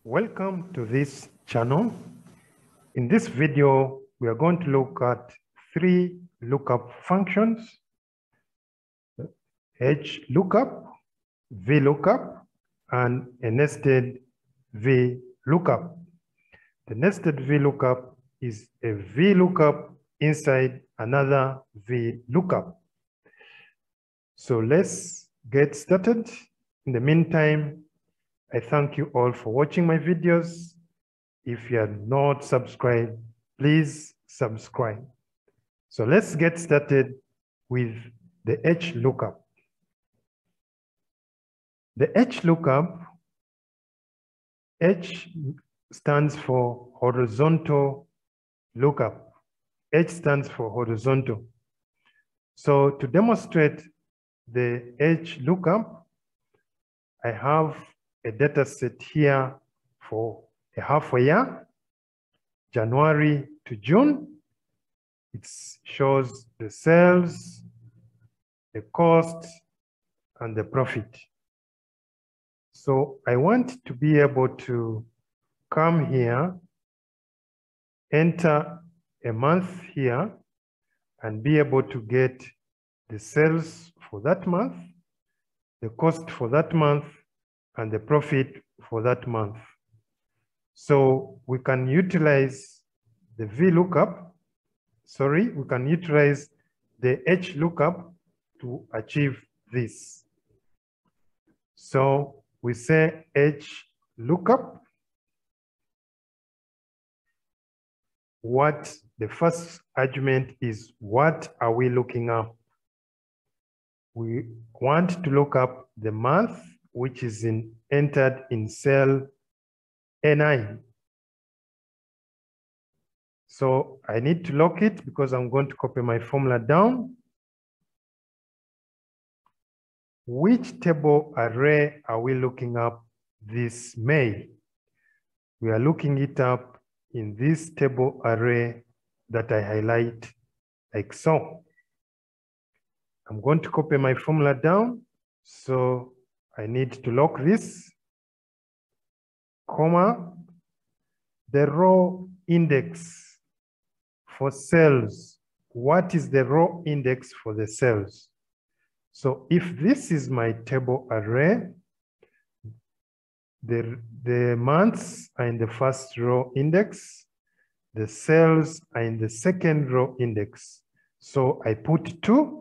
Welcome to this channel. In this video, we are going to look at three lookup functions: HLOOKUP, VLOOKUP, and a nested VLOOKUP. The nested VLOOKUP is a VLOOKUP inside another VLOOKUP. So let's get started. In the meantime, I thank you all for watching my videos. If you are not subscribed, please subscribe. So let's get started with the HLOOKUP. The HLOOKUP, H stands for horizontal lookup. H stands for horizontal. So to demonstrate the HLOOKUP, I have a data set here for a half a year, January to June. It shows the sales, the cost, and the profit. So I want to be able to come here, enter a month here, and be able to get the sales for that month, the cost for that month, and the profit for that month. So we can utilize the VLOOKUP, we can utilize the HLOOKUP to achieve this. So we say HLOOKUP. What the first argument is, what are we looking up? We want to look up the month which is entered in cell A9. So I need to lock it because I'm going to copy my formula down. Which table array are we looking up this May? We are looking it up in this table array that I highlight like so. I'm going to copy my formula down. So I need to lock this, comma, the row index for cells. What is the row index for the cells? So if this is my table array, the months are in the first row index, the cells are in the second row index. So I put 2.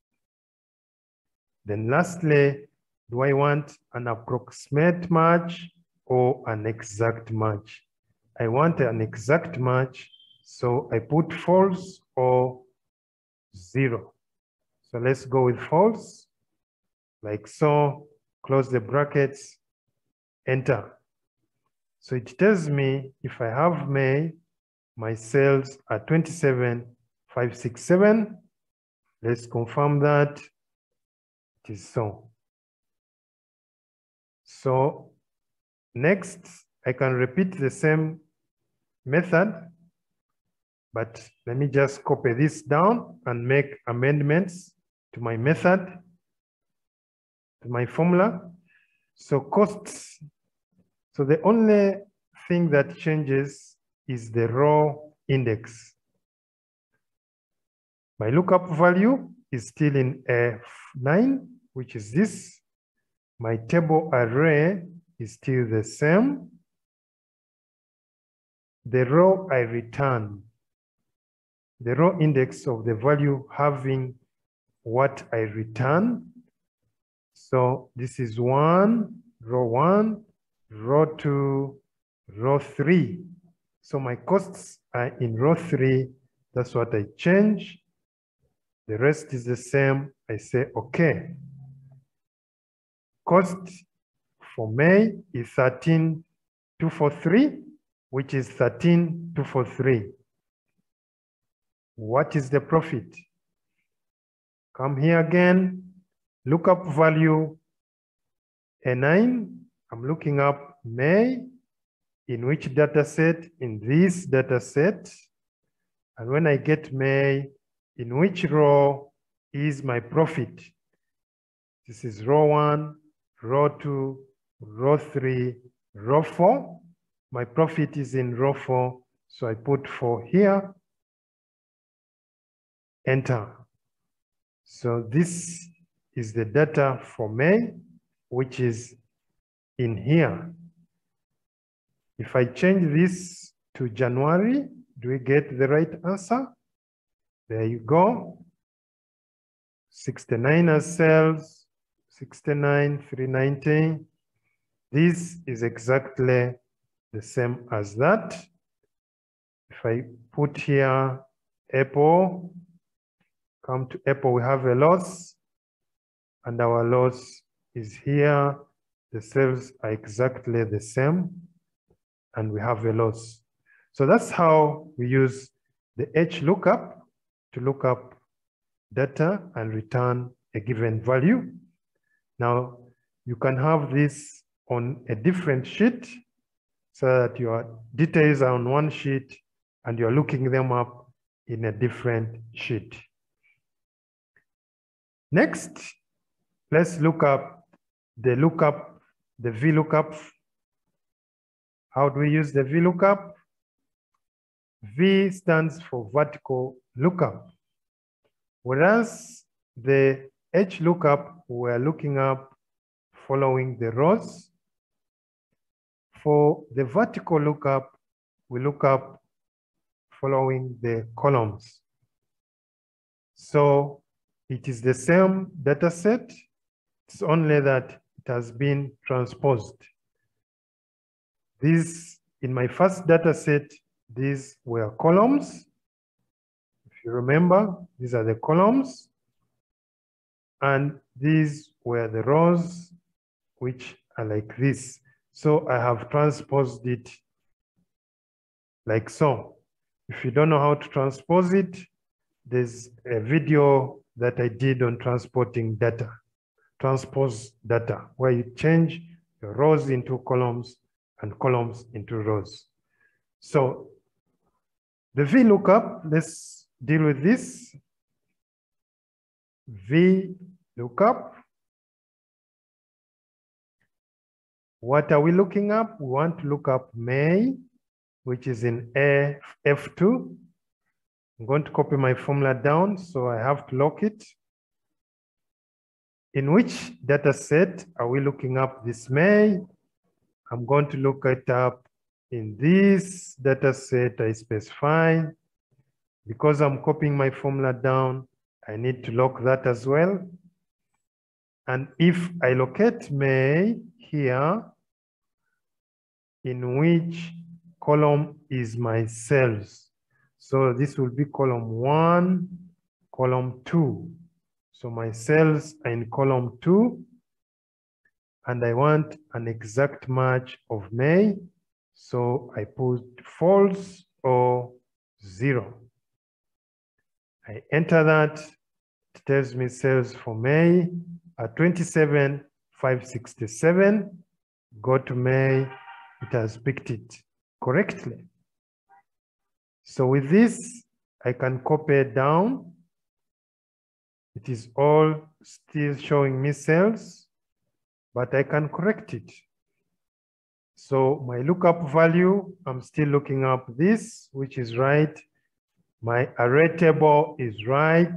Then lastly, do I want an approximate match or an exact match? I want an exact match, so I put false or 0. So let's go with false, like so, close the brackets, enter. So it tells me if I have May, my cells are 27,567. Let's confirm that it is so. So next, I can repeat the same method, but let me just copy this down and make amendments to my method, to my formula. So costs, so the only thing that changes is the row index. My lookup value is still in F9, which is this. My table array is still the same. The row I return, the row index of the value having what I return. So this is 1, row 2, row 3. So my costs are in row 3. That's what I change. The rest is the same. I say, okay. Cost for May is 13,243, which is 13,243. What is the profit? Come here again, lookup value A9. I'm looking up May, in which data set? In this data set. And when I get May, in which row is my profit? This is row 1, row 2, row 3, row 4. My profit is in row 4, so I put 4 here, enter. So this is the data for May, which is in here. If I change this to January, do we get the right answer? There you go. 69 as sales, 69, 390. This is exactly the same as that. If I put here April, come to April, we have a loss, and our loss is here. The sales are exactly the same, and we have a loss. So that's how we use the HLOOKUP to look up data and return a given value. Now, you can have this on a different sheet so that your details are on one sheet and you're looking them up in a different sheet. Next, let's look up the VLOOKUP. How do we use the VLOOKUP? V stands for vertical lookup, whereas the HLOOKUP we're looking up following the rows. For the vertical lookup, we look up following the columns. So it is the same data set, it's only that it has been transposed. These, in my first data set, these were columns. If you remember, these are the columns. And these were the rows, which are like this. So I have transposed it like so. If you don't know how to transpose it, there's a video that I did on transporting data, transpose data, where you change your rows into columns and columns into rows. So the VLOOKUP, let's deal with this. VLOOKUP. What are we looking up? We want to look up May, which is in F2. I'm going to copy my formula down, so I have to lock it. In which data set are we looking up this May? I'm going to look it up in this data set I specify. Because I'm copying my formula down, I need to lock that as well. And if I locate May here, in which column is my sales? So this will be column 1, column 2. So my sales are in column 2, and I want an exact match of May. So I put false or 0. I enter that. It tells me sales for May are 27,567. Go to May, it has picked it correctly. So with this, I can copy it down. It is all still showing me sales, but I can correct it. So my lookup value, I'm still looking up this, which is right. My array table is right.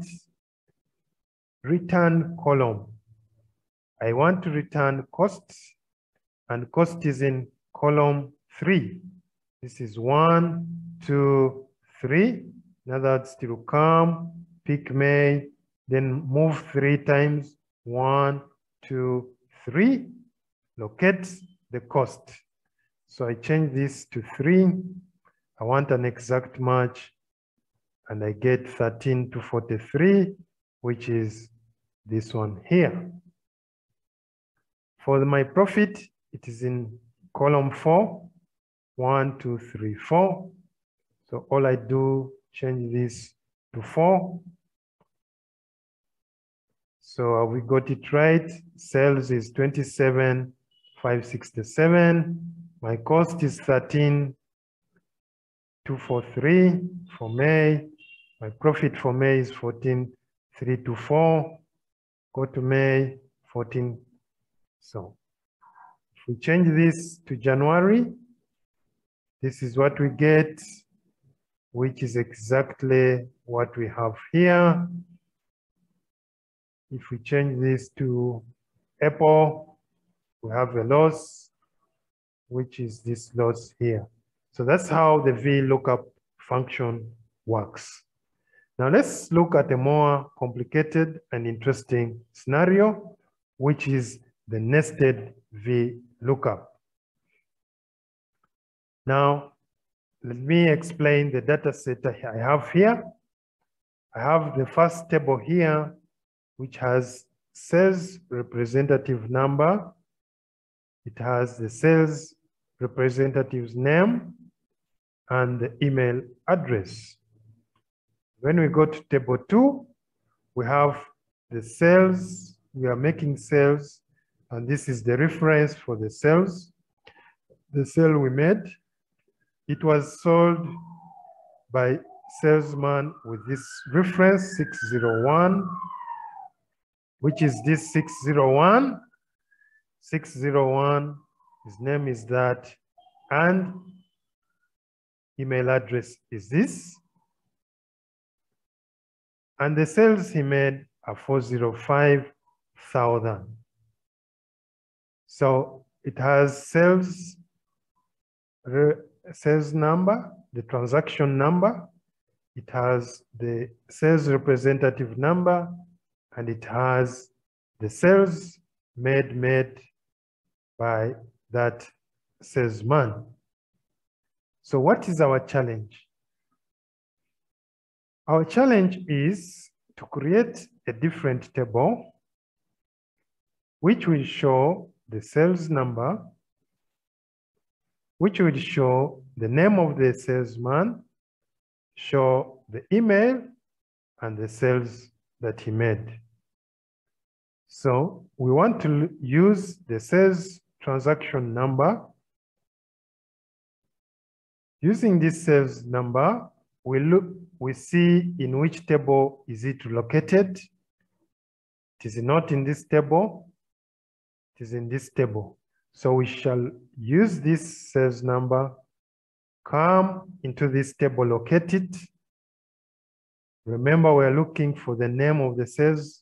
Return column. I want to return costs, and cost is in column 3. This is 1, 2, 3. Now that's to come, pick May, then move 3 times. 1, 2, 3. Locate the cost. So I change this to 3. I want an exact match, and I get 13 to 43, which is this one here. For my profit, it is in column 4. 1, 2, 3, 4. So all I do, change this to 4. So we got it right. Sales is 27,567. My cost is 13,243 for May. My profit for May is 14,324. Go to May, 14. So if we change this to January, This is what we get, which is exactly what we have here. If we change this to Apple, we have a loss, which is this loss here. So that's how the VLOOKUP function works. Now let's look at a more complicated and interesting scenario, which is the nested VLOOKUP. Now, let me explain the data set I have here. I have the first table here, which has sales representative number. It has the sales representative's name and the email address. When we go to table 2, we have the sales. We are making sales, and this is the reference for the sales. The sale we made, it was sold by salesman with this reference 601, which is this 601. 601, his name is that, and email address is this. And the sales he made are 405,000. So it has sales number, the transaction number, it has the sales representative number, and it has the sales made by that salesman. So what is our challenge? Our challenge is to create a different table which will show the sales number, which will show the name of the salesman, show the email, and the sales that he made. So we want to use the sales transaction number. Using this sales number, we see in which table is it located. It is not in this table, it is in this table. So we shall use this sales number, come into this table located. Remember, we're looking for the name of the salesman.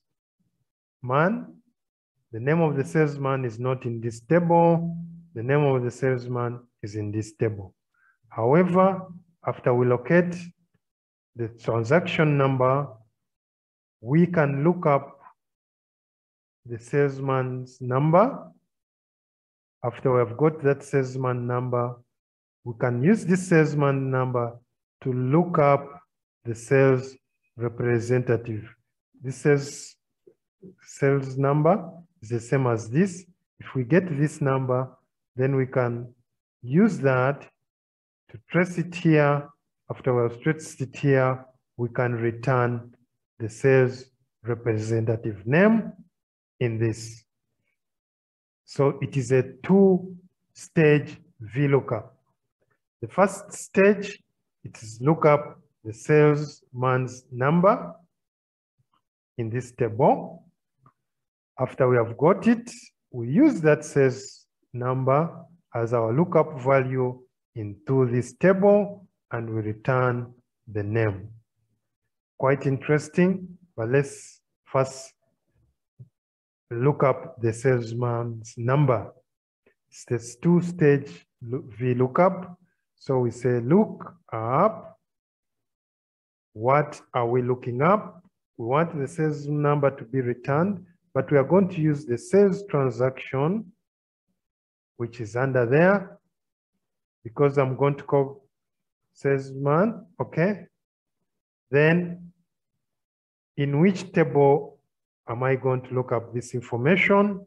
The name of the salesman is not in this table. The name of the salesman is in this table. However, after we locate the transaction number, we can look up the salesman's number. After we have got that salesman number, we can use this salesman number to look up the sales representative. This sales number is the same as this. If we get this number, then we can use that to trace it here. After we have traced it here, we can return the sales representative name in this. So it is a two-stage VLOOKUP. The first stage, it is look up the salesman's number in this table. After we have got it, we use that sales number as our lookup value into this table, and we return the name. Quite interesting, but let's first look up the salesman's number. It's this two-stage VLOOKUP. So we say look up. What are we looking up? We want the sales number to be returned, but we are going to use the sales transaction, which is under there, because I'm going to call salesman, okay? Then in which table am I going to look up this information?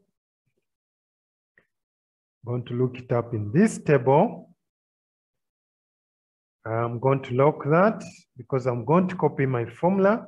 I'm going to look it up in this table. I'm going to lock that because I'm going to copy my formula.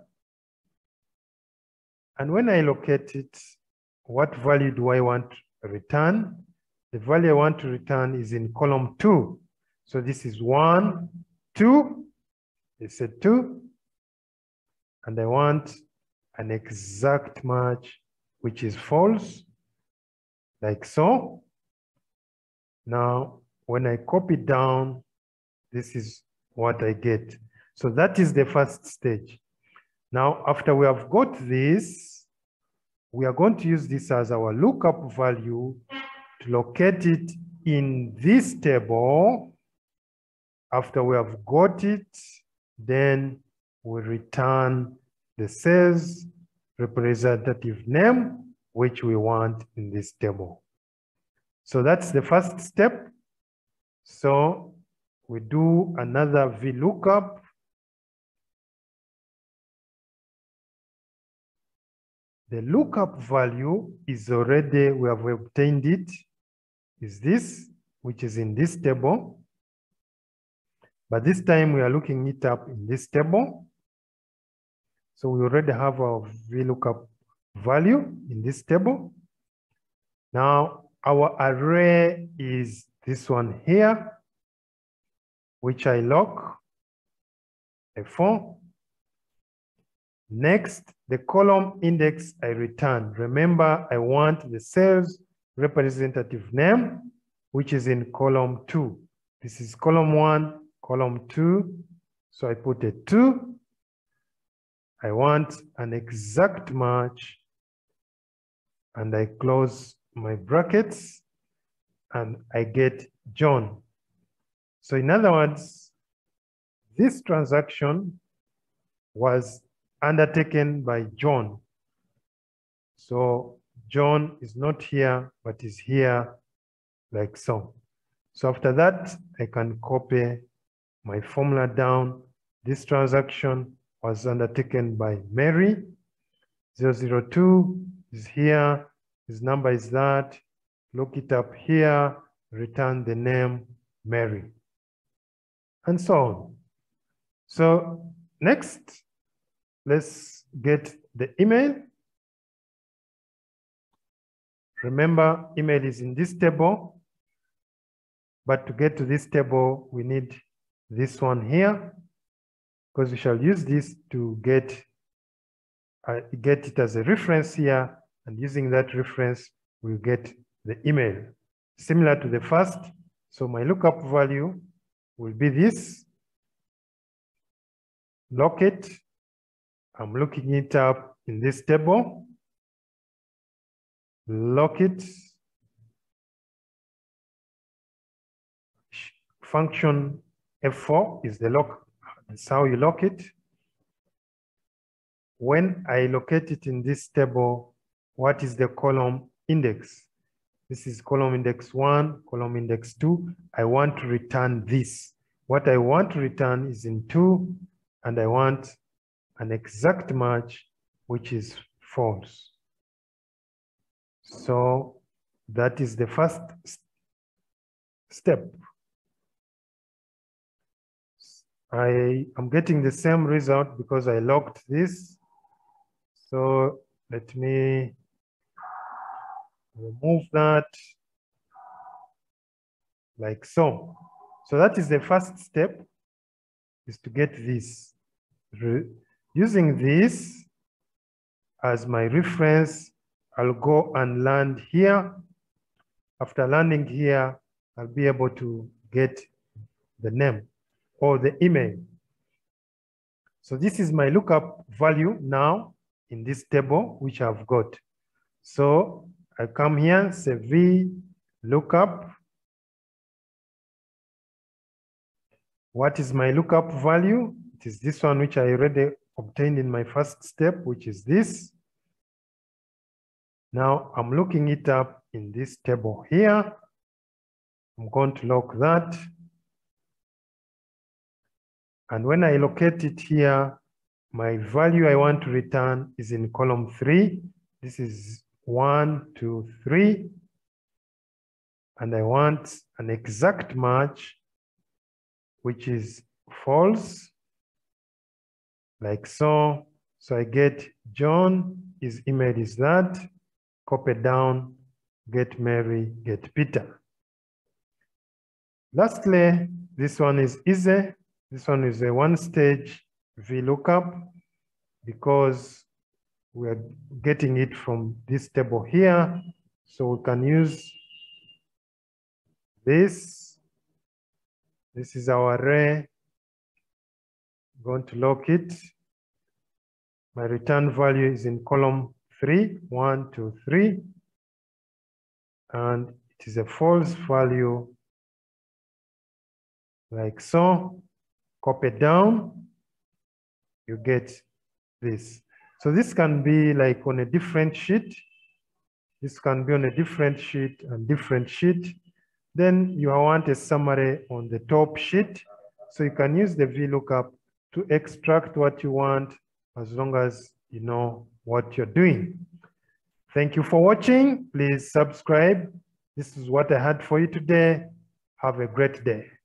And when I locate it, what value do I want to return? The value I want to return is in column 2. So this is 1, 2. It's a 2. And I want an exact match, which is false, like so. Now, when I copy down this is what I get. So that is the first stage. Now, after we have got this, we are going to use this as our lookup value to locate it in this table. After we have got it, then we return the sales representative name, which we want in this table. So that's the first step. So we do another VLOOKUP. The lookup value is already, we have obtained it, is this, which is in this table. But this time we are looking it up in this table. So we already have our VLOOKUP value in this table. Now our array is this one here, which I lock, A4. Next, the column index I return. Remember, I want the sales representative name, which is in column 2. This is column 1, column 2. So I put a 2. I want an exact match, and I close my brackets, and I get John. So in other words, this transaction was undertaken by John. So John is not here, but is here like so. So after that, I can copy my formula down. This transaction was undertaken by Mary. 002 is here. His number is that. Look it up here. Return the name Mary. And so on. So next, let's get the email. Remember, email is in this table. But to get to this table, we need this one here, because we shall use this to get it as a reference here, and using that reference, we'll get the email. Similar to the first, so my lookup value will be this. Lock it. I'm looking it up in this table. Lock it. Function F4 is the lock. That's how you lock it. When I locate it in this table, what is the column index? This is column index 1, column index 2. I want to return this. What I want to return is in 2, and I want an exact match, which is false. So that is the first step. I am getting the same result because I locked this. So let me remove that like so. So that is the first step, is to get this. Using this as my reference, I'll go and land here. After landing here, I'll be able to get the name or the email. So this is my lookup value now in this table, which I've got. So I come here, say V lookup. What is my lookup value? It is this one, which I already obtained in my first step, which is this. Now I'm looking it up in this table here. I'm going to lock that. And when I locate it here, my value I want to return is in column 3. This is 1, 2, 3. And I want an exact match, which is false, like so. So I get John, his email is that, copy down, get Mary, get Peter. Lastly, this one is easy. This one is a one-stage VLOOKUP because we are getting it from this table here. So we can use this This is our array. I'm going to lock it. My return value is in column 3, 1, 2, 3. And it is a false value, like so. Copy down, you get this. So this can be like on a different sheet. This can be on a different sheet and different sheet. Then you want a summary on the top sheet. So you can use the VLOOKUP to extract what you want as long as you know what you're doing. Thank you for watching. Please subscribe. This is what I had for you today. Have a great day.